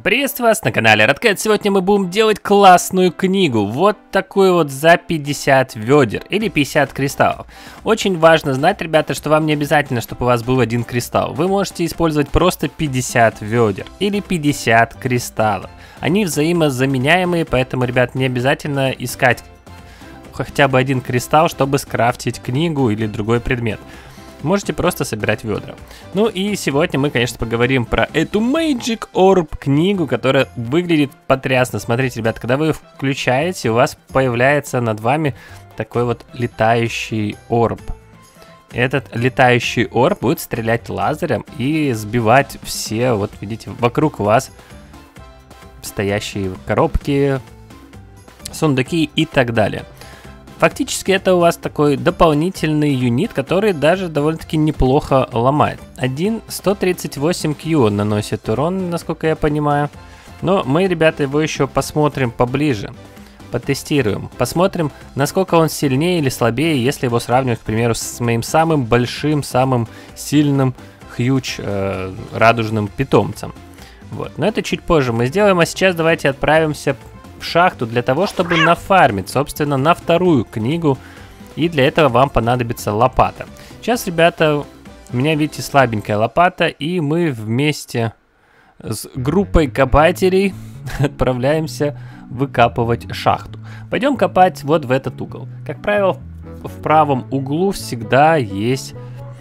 Приветствую вас на канале Радкэт. Сегодня мы будем делать классную книгу. Вот такую вот за 50 ведер или 50 кристаллов. Очень важно знать, ребята, что вам не обязательно, чтобы у вас был один кристалл. Вы можете использовать просто 50 ведер или 50 кристаллов. Они взаимозаменяемые, поэтому, ребят, не обязательно искать хотя бы один кристалл, чтобы скрафтить книгу или другой предмет. Можете просто собирать ведра. Ну и сегодня мы, конечно, поговорим про эту Magic Orb книгу, которая выглядит потрясно. Смотрите, ребят, когда вы ее включаете, у вас появляется над вами такой вот летающий орб. Этот летающий орб будет стрелять лазером и сбивать все, вот видите, вокруг вас стоящие коробки, сундуки и так далее. Фактически это у вас такой дополнительный юнит, который даже довольно-таки неплохо ломает. 138Q он наносит урон, насколько я понимаю. Но мы, ребята, его еще посмотрим поближе. Потестируем. Посмотрим, насколько он сильнее или слабее, если его сравнивать, к примеру, с моим самым большим, самым сильным хьюч радужным питомцем. Вот. Но это чуть позже мы сделаем, а сейчас давайте отправимся в шахту для того, чтобы нафармить, собственно, на вторую книгу. И для этого вам понадобится лопата. Сейчас, ребята, у меня, видите, слабенькая лопата, и мы вместе с группой копателей отправляемся выкапывать шахту. Пойдем копать вот в этот угол. Как правило, в правом углу всегда есть,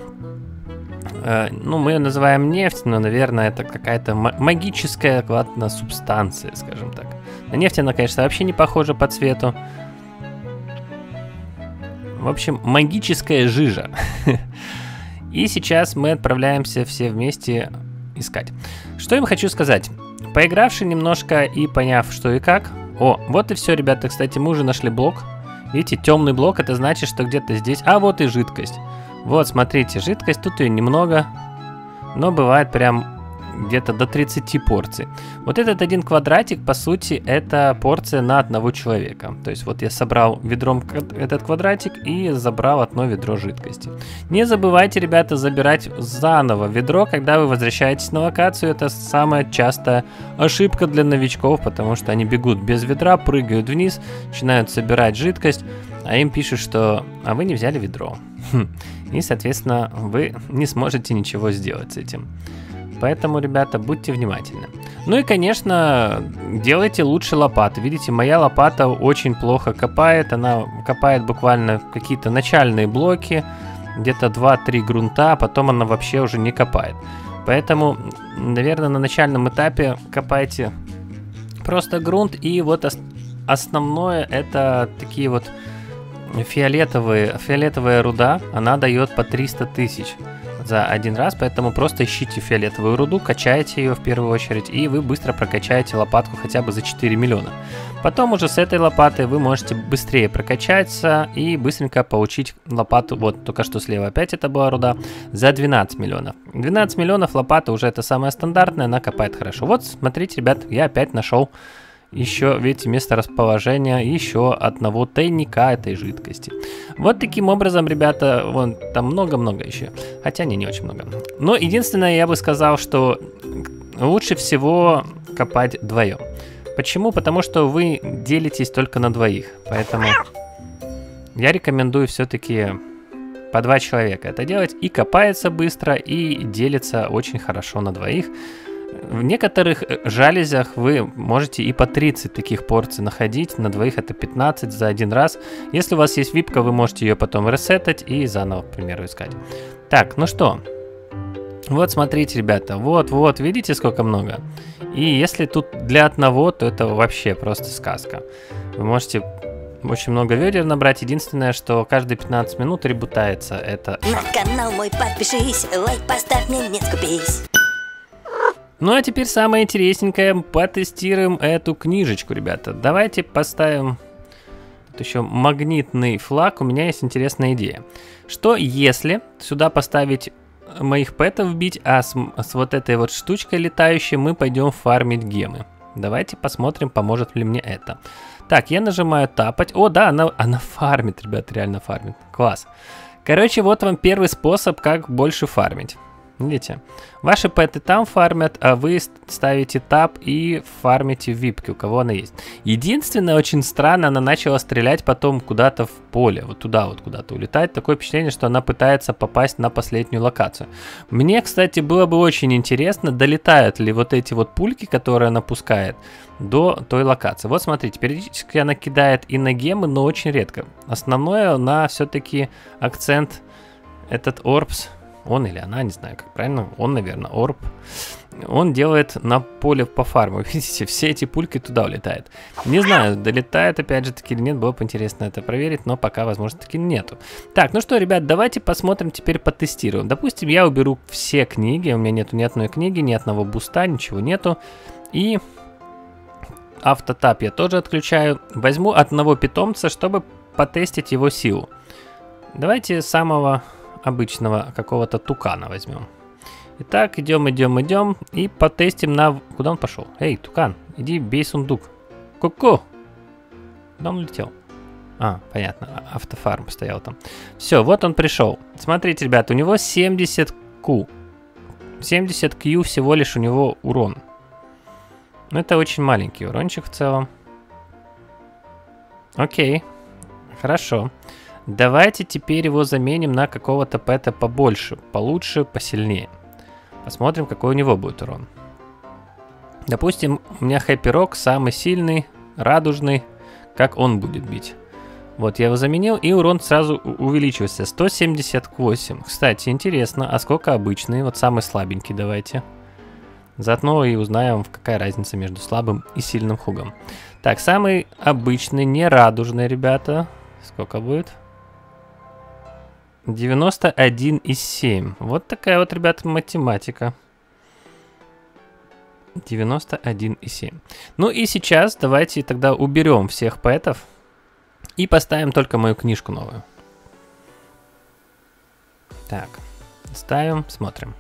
ну, мы ее называем нефть, но, наверное, это какая-то магическая ладно, субстанция, скажем так. На нефть она, конечно, вообще не похожа по цвету. В общем, магическая жижа. И сейчас мы отправляемся все вместе искать. Что я вам хочу сказать. Поигравши немножко и поняв, что и как. О, вот и все, ребята. Кстати, мы уже нашли блок. Видите, темный блок, это значит, что где-то здесь... А, вот и жидкость. Вот, смотрите, жидкость, тут ее немного. Но бывает прям... где-то до 30 порций. Вот этот один квадратик, по сути, это порция на одного человека. То есть вот я собрал ведром этот квадратик и забрал одно ведро жидкости. Не забывайте, ребята, забирать заново ведро, когда вы возвращаетесь на локацию. Это самая частая ошибка для новичков, потому что они бегут без ведра, прыгают вниз, начинают собирать жидкость, а им пишут, что «а вы не взяли ведро». И, соответственно, вы не сможете ничего сделать с этим. Поэтому, ребята, будьте внимательны. Ну и, конечно, делайте лучше лопаты. Видите, моя лопата очень плохо копает. Она копает буквально какие-то начальные блоки, где-то 2-3 грунта, а потом она вообще уже не копает. Поэтому, наверное, на начальном этапе копайте просто грунт. И вот основное это такие вот фиолетовая руда. Она дает по 300 тысяч за один раз, поэтому просто ищите фиолетовую руду, качайте ее в первую очередь, и вы быстро прокачаете лопатку хотя бы за 4 миллиона. Потом уже с этой лопатой вы можете быстрее прокачаться и быстренько получить лопату, вот только что слева опять это была руда, за 12 миллионов. 12 миллионов лопата уже это самая стандартная, она копает хорошо. Вот, смотрите, ребят, я опять нашел еще, видите, место расположения еще одного тайника этой жидкости. Вот таким образом, ребята, вон там много-много еще. Хотя не очень много. Но единственное, я бы сказал, что лучше всего копать вдвоем. Почему? Потому что вы делитесь только на двоих. Поэтому я рекомендую все-таки по 2 человека это делать. И копается быстро, и делится очень хорошо на двоих. В некоторых жалезях вы можете и по 30 таких порций находить, на двоих это 15 за один раз. Если у вас есть випка, вы можете ее потом ресетать и заново, к примеру, искать. Так, ну что, вот смотрите, ребята, вот, видите, сколько много? И если тут для одного, то это вообще просто сказка. Вы можете очень много ведер набрать, единственное, что каждые 15 минут ребутается это... На канал мой подпишись, лайк поставь, мне не скупись. Ну а теперь самое интересненькое, потестируем эту книжечку, ребята. Давайте поставим тут еще магнитный флаг, у меня есть интересная идея. Что если сюда поставить моих пэтов бить, а с вот этой вот штучкой летающей мы пойдем фармить гемы. Давайте посмотрим, поможет ли мне это. Так, я нажимаю тапать. О, да, она фармит, ребят, реально фармит. Класс. Короче, вот вам первый способ, как больше фармить. Видите? Ваши пэты там фармят, а вы ставите таб и фармите випки, у кого она есть. Единственное, очень странно, она начала стрелять потом куда-то в поле. Вот туда вот куда-то улетает. Такое впечатление, что она пытается попасть на последнюю локацию. Мне, кстати, было бы очень интересно, долетают ли вот эти вот пульки, которые она пускает, до той локации. Вот смотрите, периодически она кидает и на гемы, но очень редко. Основное на все-таки акцент этот Орбс. Он или она, не знаю, как правильно. Он, наверное, Орб. Он делает на поле по фарму. Видите, все эти пульки туда улетают. Не знаю, долетает опять же таки или нет. Было бы интересно это проверить, но пока, возможно, таки нету. Так, ну что, ребят, давайте посмотрим, теперь потестируем. Допустим, я уберу все книги. У меня нету ни одной книги, ни одного буста, ничего нету. И автотап я тоже отключаю. Возьму одного питомца, чтобы потестить его силу. Давайте самого обычного какого-то тукана возьмем. Итак, идем и потестим на... Куда он пошел? Эй, тукан, иди бей сундук. Ку-ку! Куда он улетел? А, понятно, автофарм стоял там. Все, вот он пришел. Смотрите, ребят, у него 70 Q. 70 Q всего лишь у него урон. Ну, это очень маленький урончик в целом. Окей, хорошо. Давайте теперь его заменим на какого-то пэта побольше, получше, посильнее. Посмотрим, какой у него будет урон. Допустим, у меня Хэппи Рок самый сильный, радужный. Как он будет бить? Вот, я его заменил, и урон сразу увеличивается. 178. Кстати, интересно, а сколько обычный? Вот самый слабенький давайте. Заодно и узнаем, какая разница между слабым и сильным хугом. Так, самый обычный, не радужный, ребята. Сколько будет? 91,7. Вот такая вот, ребята, математика. 91,7. Ну и сейчас давайте тогда уберем всех пэтов и поставим только мою книжку новую. Так, ставим, смотрим.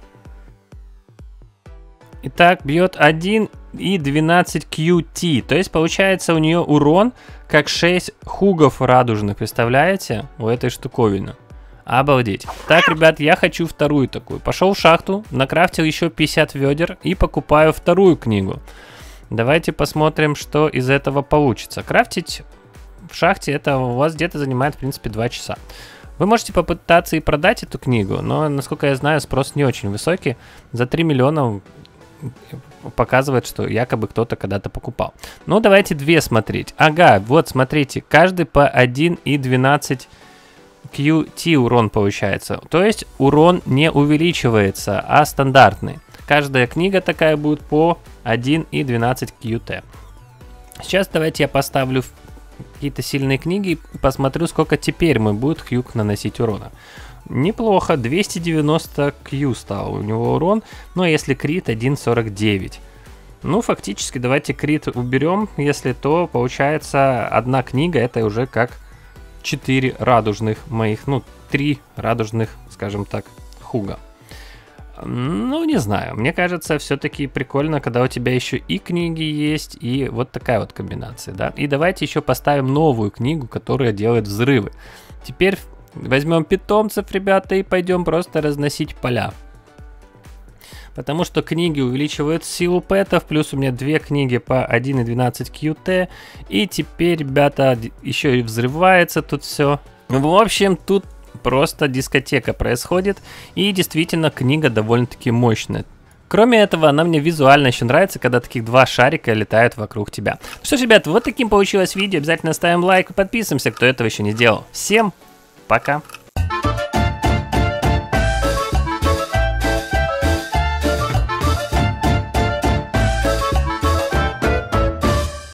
Итак, бьет 1 и 12 QT. То есть получается у нее урон как 6 хугов радужных. Представляете? У этой штуковины. Обалдеть. Так, ребят, я хочу вторую такую. Пошел в шахту, накрафтил еще 50 ведер и покупаю вторую книгу. Давайте посмотрим, что из этого получится. Крафтить в шахте это у вас где-то занимает, в принципе, 2 часа. Вы можете попытаться и продать эту книгу, но, насколько я знаю, спрос не очень высокий. За 3 миллиона показывает, что якобы кто-то когда-то покупал. Ну, давайте 2 смотреть. Ага, вот, смотрите, каждый по 1 и 12 QT урон получается. То есть урон не увеличивается, а стандартный. Каждая книга такая будет по 1 и 12 QT. Сейчас давайте я поставлю какие-то сильные книги и посмотрю, сколько теперь мы будет Хьюг наносить урона. Неплохо, 290 Q стал у него урон, но если крит 1.49. Ну, фактически, давайте крит уберем, если то, получается, одна книга, это уже как 4 радужных моих, ну, 3 радужных, скажем так, хуга. Ну, не знаю, мне кажется, все-таки прикольно, когда у тебя еще и книги есть, и вот такая вот комбинация, да. И давайте еще поставим новую книгу, которая делает взрывы. Теперь возьмем питомцев, ребята, и пойдем просто разносить поля. Потому что книги увеличивают силу пэтов, плюс у меня 2 книги по 1.12 QT. И теперь, ребята, еще и взрывается тут все. В общем, тут просто дискотека происходит. И действительно, книга довольно-таки мощная. Кроме этого, она мне визуально еще нравится, когда таких 2 шарика летают вокруг тебя. Ну что ж, ребят, вот таким получилось видео. Обязательно ставим лайк и подписываемся, кто этого еще не сделал. Всем пока!